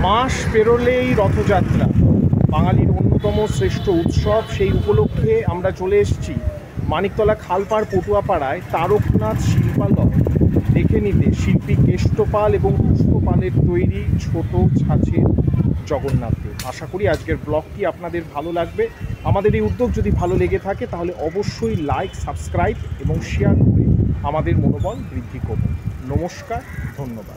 মাস পেরোলেই রথযাত্রা, বাঙালির অন্যতম শ্রেষ্ঠ উৎসব। সেই উপলক্ষে আমরা চলে এসেছি মানিকতলা খালপাড় পটুয়াপাড়ায় তারকনাথ শিল্পালয় দেখে নিতে শিল্পী কেষ্টপাল এবং পুষ্পপালের তৈরি ছোট ছাঁচের জগন্নাথদেব। আশা করি আজকের ব্লগটি আপনাদের ভালো লাগবে। আমাদের এই উদ্যোগ যদি ভালো লেগে থাকে তাহলে অবশ্যই লাইক, সাবস্ক্রাইব এবং শেয়ার করে আমাদের মনোবল বৃদ্ধি করুন। নমস্কার, ধন্যবাদ।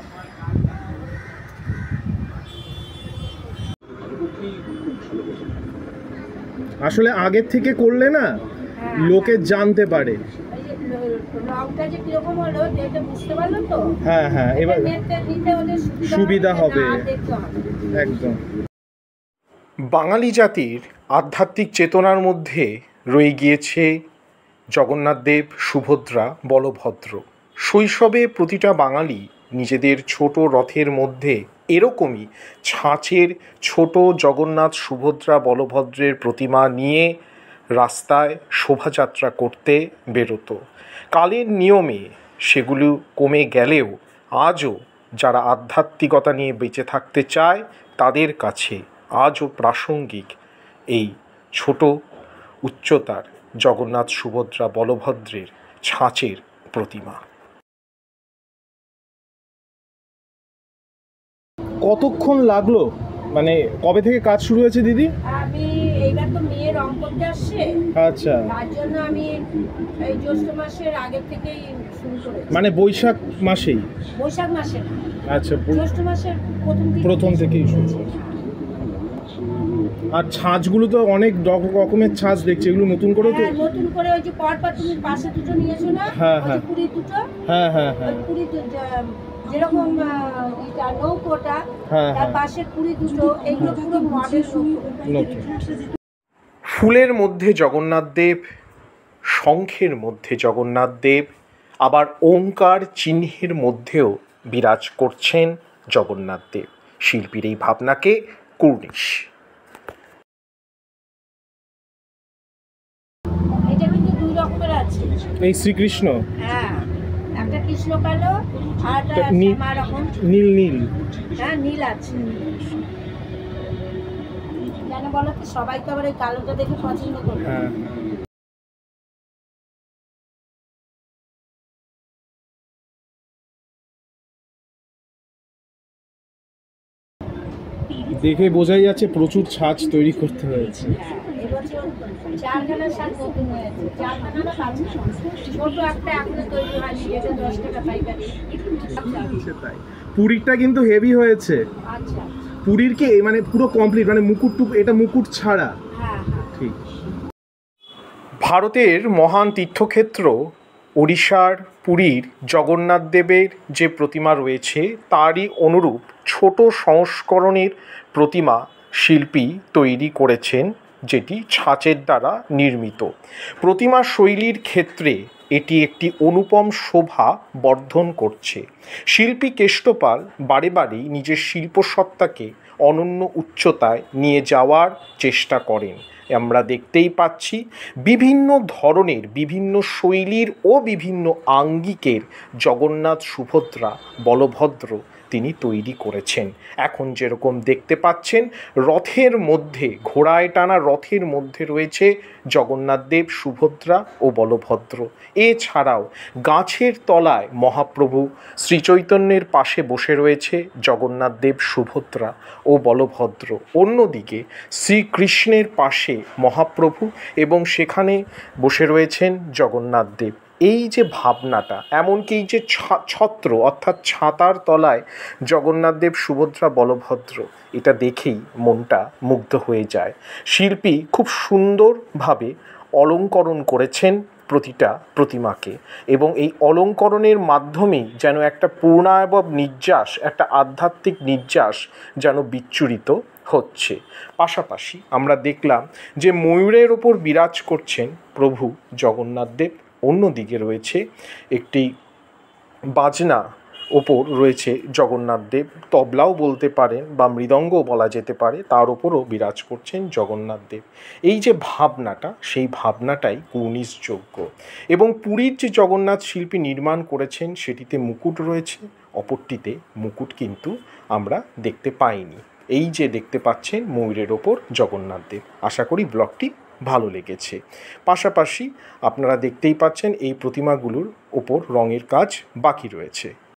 আসলে আগের থেকে করলে না লোকে জানতে পারে। হ্যাঁ হ্যাঁ, এবার সুবিধা হবে একদম। বাঙালি জাতির আধ্যাত্মিক চেতনার মধ্যে রয়ে গিয়েছে জগন্নাথদেব, সুভদ্রা, বলভদ্র। শৈশবে প্রতিটা বাঙালি নিজেদের ছোট রথের মধ্যে এরকমই ছাঁচের ছোট জগন্নাথ, সুভদ্রা, বলভদ্রের প্রতিমা নিয়ে রাস্তায় শোভাযাত্রা করতে বেরোতো। কালের নিয়মে সেগুলো কমে গেলেও আজও যারা আধ্যাত্মিকতা নিয়ে বেঁচে থাকতে চায় তাদের কাছে আজও প্রাসঙ্গিক এই ছোট উচ্চতার জগন্নাথ, সুভদ্রা, বলভদ্রের ছাঁচের প্রতিমা। কতক্ষণ লাগলো, মানে কবে থেকে কাজ শুরু হয়েছে দিদি? আমি এইবার তো মেয়ে রং করতে আসছে। আচ্ছা, তার জন্য আমি এই জ্যৈষ্ঠ মাসের আগে থেকেই শুরু করেছি। মানে বৈশাখ মাসেই? বৈশাখ মাসে। আচ্ছা, জ্যৈষ্ঠ মাসের প্রথম থেকেই শুরু। আর ছাঁচগুলো তো অনেক রকমের ছাঁচ দেখছি, এগুলো নতুন করে তো? নতুন করে ওই যে পরপর তুমি পাশে দুটো নিয়েছো না? হ্যাঁ হ্যাঁ, পুরী দুটো। হ্যাঁ হ্যাঁ হ্যাঁ, পুরী যেরকম এটা নৌকোটা, তার পাশে পুরী দুটো, এগুলো পুরো মডেল নতুন। ফুলের মধ্যে জগন্নাথদেব, শঙ্খের মধ্যে জগন্নাথদেব, আবার ওঙ্কার চিহ্নের মধ্যেও বিরাজ করছেন জগন্নাথদেব। শিল্পীর এই ভাবনাকে কুর্নিশ। এটা কিন্তু দুই রকমের আছে। এই শ্রীকৃষ্ণ, হ্যাঁ, একটা কৃষ্ণ কালো আর একটা শ্যামা রকম নীল নীল। হ্যাঁ, নীল আছে। কেন বলো তো, সবাই তো আবার এই কালোটা দেখে পছন্দ করে। হ্যাঁ, দেখে বোঝাই যাচ্ছে প্রচুর ছাঁচ তৈরি করতে হয়েছে। এবছর 4খানা শাক নতুন হয়েছে, 4খানা না 5খানা। ছোট একটা এখনো তৈরি হয়নি, যেটা 10 টাকা পাইকারি। পুরীরটা কিন্তু হেভি হয়েছে। আচ্ছা, পুরীর কি মানে পুরো কমপ্লিট, মানে মুকুট, এটা মুকুট ছাড়া? হ্যাঁ হ্যাঁ, ঠিক। ভারতের মহান তীর্থক্ষেত্র ওড়িশার পুরীর জগন্নাথ দেবের যে প্রতিমা রয়েছে তারই অনুরূপ ছোট সংস্করণের প্রতিমা শিল্পী তৈরি করেছেন, যেটি ছাঁচের দ্বারা নির্মিত। প্রতিমা শৈলীর ক্ষেত্রে এটি একটি অনুপম শোভা বর্ধন করছে। শিল্পী কেষ্টপাল বারে বারেই নিজের শিল্পসত্তাকে অনন্য উচ্চতায় নিয়ে যাওয়ার চেষ্টা করেন। আমরা দেখতেই পাচ্ছি বিভিন্ন ধরনের, বিভিন্ন শৈলীর ও বিভিন্ন আঙ্গিকের জগন্নাথ, সুভদ্রা, বলভদ্র তিনি তৈরি করেছেন। এখন যেরকম দেখতে পাচ্ছেন রথের মধ্যে, ঘোড়ায় টানা রথের মধ্যে রয়েছে জগন্নাথদেব, সুভদ্রা ও বলভদ্র। এছাড়াও গাছের তলায় মহাপ্রভু শ্রীচৈতন্যের পাশে বসে রয়েছে জগন্নাথদেব, সুভদ্রা ও বলভদ্র। অন্যদিকে শ্রীকৃষ্ণের পাশে মহাপ্রভু এবং সেখানে বসে রয়েছেন জগন্নাথদেব। এই যে ভাবনাটা, এমনকি এই যে ছত্র অর্থাৎ ছাতার তলায় জগন্নাথদেব, সুভদ্রা, বলভদ্র, এটা দেখেই মনটা মুগ্ধ হয়ে যায়। শিল্পী খুব সুন্দরভাবে অলঙ্করণ করেছেন প্রতিটা প্রতিমাকে, এবং এই অলঙ্করণের মাধ্যমেই যেন একটা পূর্ণায়ব নির্যাস, একটা আধ্যাত্মিক নির্যাস যেন বিচ্ছুরিত হচ্ছে। পাশাপাশি আমরা দেখলাম যে ময়ূরের ওপর বিরাজ করছেন প্রভু জগন্নাথদেব, অন্যদিকে রয়েছে একটি বাজনা ওপর রয়েছে জগন্নাথদেব, তবলাও বলতে পারেন বা মৃদঙ্গও বলা যেতে পারে, তার ওপরও বিরাজ করছেন জগন্নাথদেব। এই যে ভাবনাটা, সেই ভাবনাটাই কুর্নিশযোগ্য। এবং পুরীর যে জগন্নাথ শিল্পী নির্মাণ করেছেন সেটিতে মুকুট রয়েছে, অপরটিতে মুকুট কিন্তু আমরা দেখতে পাইনি। এই যে দেখতে পাচ্ছেন ময়ূরের ওপর জগন্নাথ দেব। আশা করি ব্লগটি ভালো লেগেছে। পাশাপাশি আপনারা দেখতেই পাচ্ছেন এই প্রতিমাগুলোর ওপর রঙের কাজ বাকি রয়েছে।